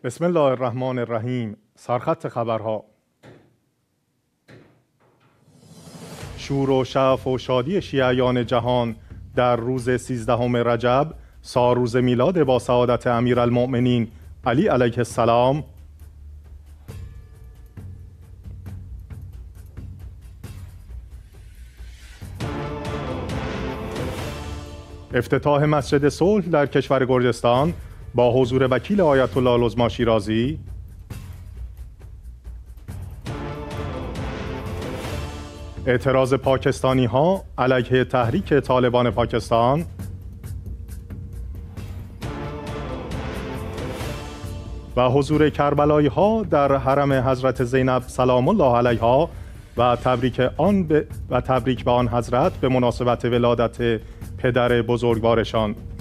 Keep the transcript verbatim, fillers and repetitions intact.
بسم الله الرحمن الرحیم. سرخط خبرها. شور و شعف و شادی شیعیان جهان در روز سیزدهم رجب، ساروز میلاد با سعادت امیرالمؤمنین علی علیه السلام. افتتاح مسجد صلح در کشور گرجستان با حضور وکیل آیت الله العظمی شیرازی. اعتراض پاکستانی ها علیه تحریک طالبان پاکستان. و حضور کربلایی ها در حرم حضرت زینب سلام الله علیها و تبریک آن ب... و تبریک به آن حضرت به مناسبت ولادت پدر بزرگوارشان.